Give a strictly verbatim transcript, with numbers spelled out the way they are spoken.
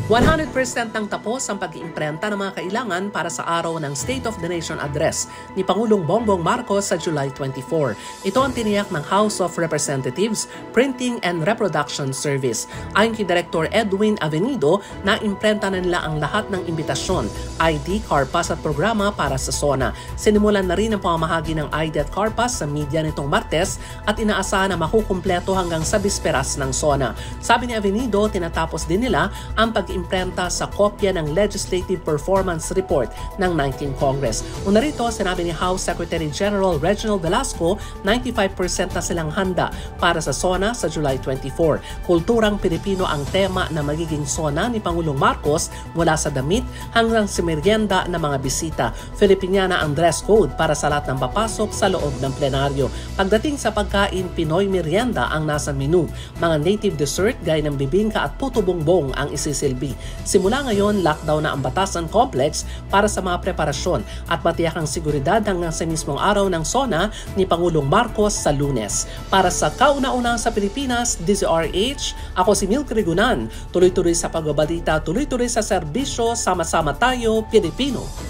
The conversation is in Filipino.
one hundred percent nang tapos ang pag-iimprenta ng mga kailangan para sa araw ng State of the Nation Address ni Pangulong Bongbong Marcos sa July twenty-four. Ito ang tiniyak ng House of Representatives Printing and Reproduction Service. Ayon kay Director Edwin Avenido, na-imprenta na nila ang lahat ng imbitasyon, I D, CARPAS at programa para sa SONA. Sinimulan na rin ang pamamahagi ng I D at CARPAS sa media nitong Martes at inaasahan na makukumpleto hanggang sa bisperas ng SONA. Sabi ni Avenido, tinatapos din nila ang pag imprenta sa kopya ng Legislative Performance Report ng nineteenth Congress. Una rito, sinabi ni House Secretary General Reginald Velasco, ninety-five percent na silang handa para sa SONA sa July twenty-four. Kulturang Pilipino ang tema na magiging SONA ni Pangulong Marcos mula sa damit hanggang sa merienda ng mga bisita. Filipiniana ang dress code para sa lahat ng papasok sa loob ng plenaryo. Pagdating sa pagkain, Pinoy merienda ang nasa menu. Mga native dessert gaya ng bibingka at puto bongbong ang isisilbi. Simula ngayon, lockdown na ang Batasan Complex para sa mga preparasyon at matiyak ang seguridad hanggang sa mismong araw ng SONA ni Pangulong Marcos sa Lunes. Para sa kauna-una sa Pilipinas, D Z R H, ako si Milk Rigunan. Tuloy-tuloy sa pagbabalita, tuloy-tuloy sa serbisyo, sama-sama tayo, Pilipino.